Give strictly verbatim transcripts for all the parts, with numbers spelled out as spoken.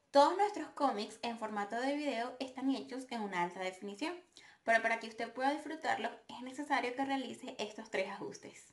Todos nuestros cómics en formato de video están hechos en una alta definición, pero para que usted pueda disfrutarlos es necesario que realice estos tres ajustes.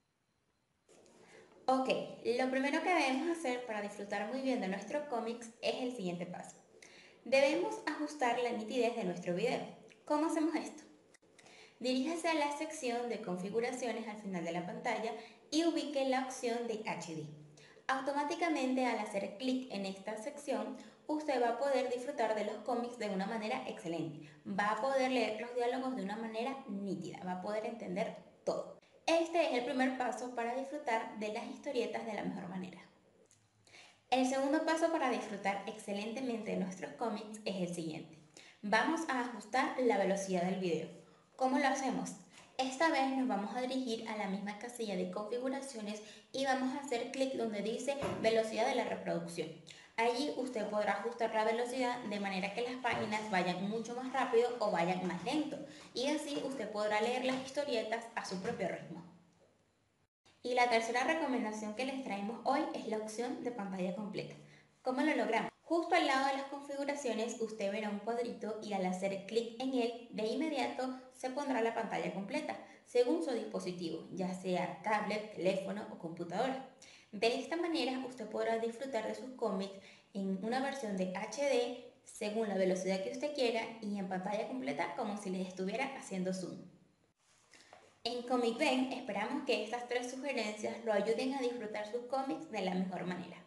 Ok, lo primero que debemos hacer para disfrutar muy bien de nuestros cómics es el siguiente paso. Debemos ajustar la nitidez de nuestro video. ¿Cómo hacemos esto? Diríjase a la sección de configuraciones al final de la pantalla y ubique la opción de H D. Automáticamente al hacer clic en esta sección, usted va a poder disfrutar de los cómics de una manera excelente. Va a poder leer los diálogos de una manera nítida, va a poder entender todo. Este es el primer paso para disfrutar de las historietas de la mejor manera. El segundo paso para disfrutar excelentemente de nuestros cómics es el siguiente. Vamos a ajustar la velocidad del video. ¿Cómo lo hacemos? Esta vez nos vamos a dirigir a la misma casilla de configuraciones y vamos a hacer clic donde dice velocidad de la reproducción. Allí usted podrá ajustar la velocidad de manera que las páginas vayan mucho más rápido o vayan más lento, y así usted podrá leer las historietas a su propio ritmo. Y la tercera recomendación que les traemos hoy es la opción de pantalla completa. ¿Cómo lo logramos? Justo al lado de las configuraciones usted verá un cuadrito y al hacer clic en él, de inmediato se pondrá la pantalla completa, según su dispositivo, ya sea tablet, teléfono o computadora. De esta manera usted podrá disfrutar de sus cómics en una versión de H D según la velocidad que usted quiera y en pantalla completa como si les estuviera haciendo zoom. En Comic Ben esperamos que estas tres sugerencias lo ayuden a disfrutar sus cómics de la mejor manera.